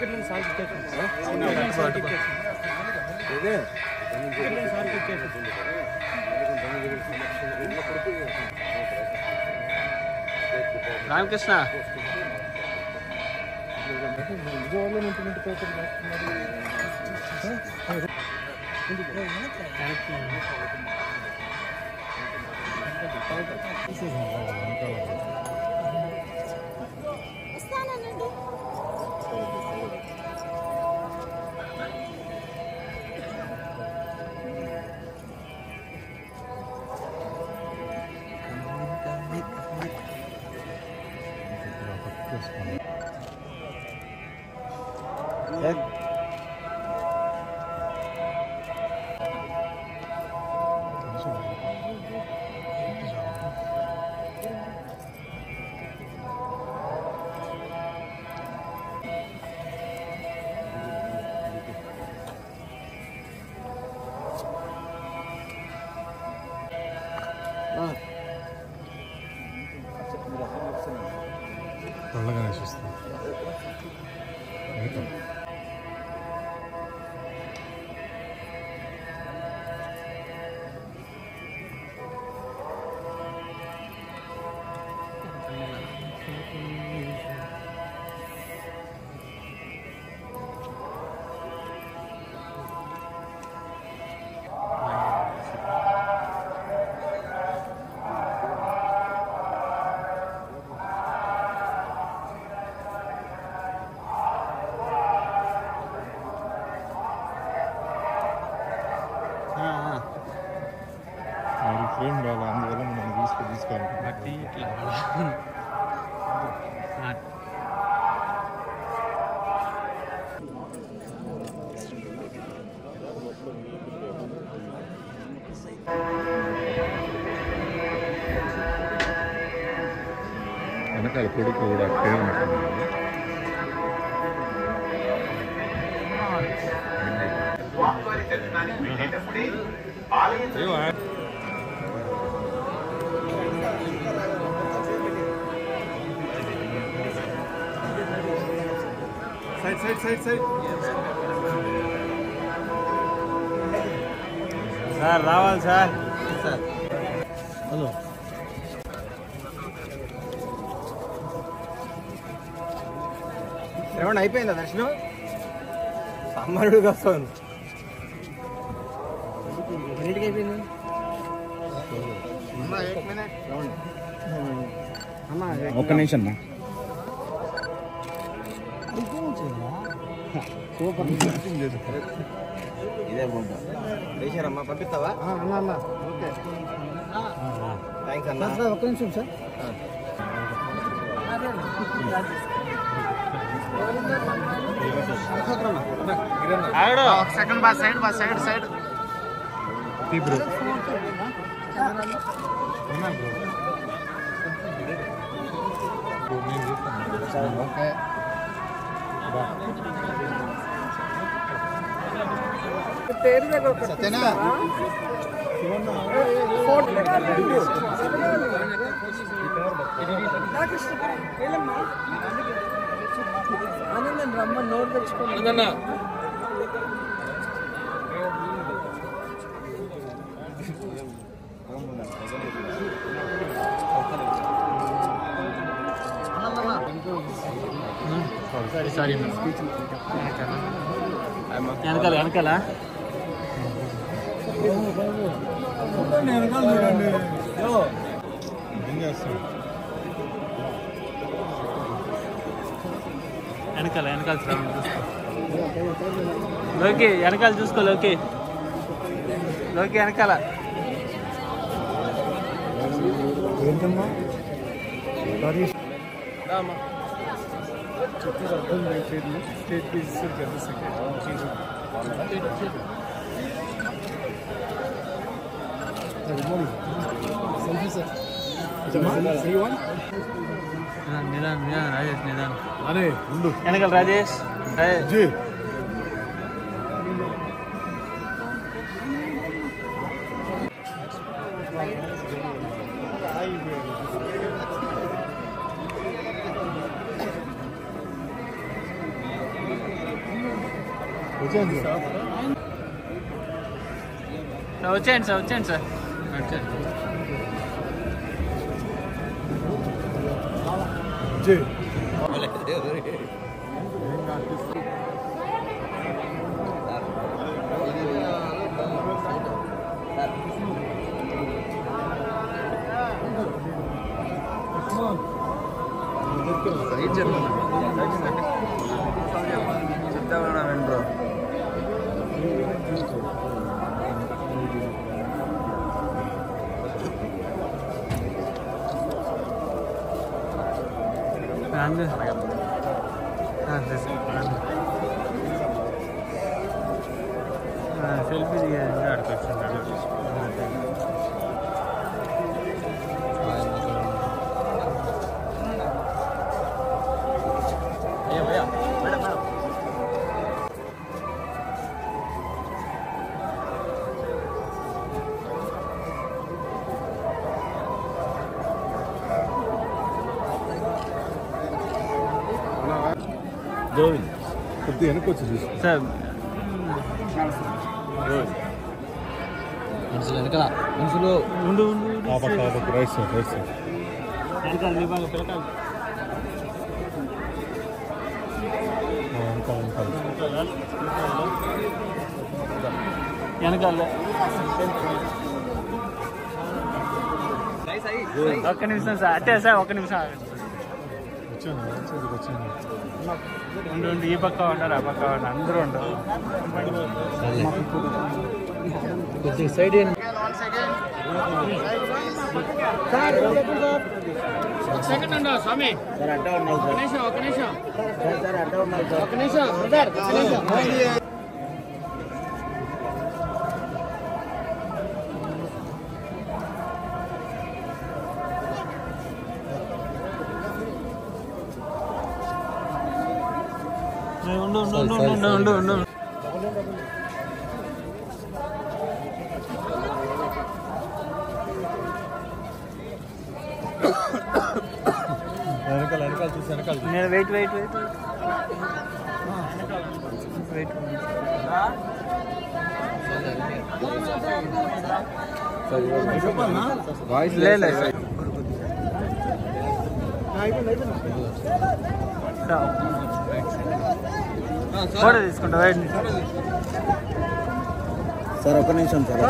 రామకృష్ణ చల్లగానే చూస్తాం. ఫ్రేమ్ రావాలి, అందువల్ల మనం తీసుకోవాలి. వెనకాల కొడుకు కూడా అక్కడే ఉన్నట్టున్నాడు. సార్ రావాలి సార్. హలో శ్రవణ్ అయిపోయిందా దర్శనం? సామాన్యుడు వస్తాను. ఎన్నింటికి అయిపోయింది? ఒక్క నిమిషం ఇదే బాగుంటా వేసారమ్మా, పంపిస్తావా? అన్న ఓకే థ్యాంక్స్ అన్న. ఒక్క నిమిషం sir. Second bus side side bro. సత్యనా ఆనందం రమ్మ నోరు తెచ్చుకోండి. సారీ వెనకాల వెనకాల లోకి వెనకాల చూసుకో. లోకి వెనకాల ఏంటమ్మా స్టేట్ నిదాన్ రాజేష్ నిదాన్. అరే ఉండు వెనకాల రాజేష్. వచ్చేయండి సార్ వచ్చేయండి సార్ సెల్ఫీ దిగా అడుకొచ్చింటాడు గోవింద్ కొద్దిగా వెనక్కి వచ్చి చూసి సార్ మనుషులు వెనకాల మనుషులు ఉండు ఆ పక్క రైట్ సైడ్ వెనకాల మీ బాగా పిల్లకాయలు వెనకాల ఒక్క నిమిషం సార్ అంటే సార్ ఒక్క నిమిషం ఆగండి ఉండు ఈ పక్క ఉండరు ఆ పక్క ఉండరు అందరూ ఉండరు సైడ్ సెకండ్ ఉండవు స్వామి సార్ అడ్డా ఉన్నావు సార్ ఒక నిమిషం సార్ అడ్డా ఉన్నావు సార్ ఒక నిమిషం బ్రదర్ ఒక నిమిషం ఉండు వెనకాల చూసి వెనకాల నేను వెయిట్ వాయిస్ లేదు ఫోటో తీసుకుంటా వెయిట్ సార్ ఒక్క నిమిషం సార్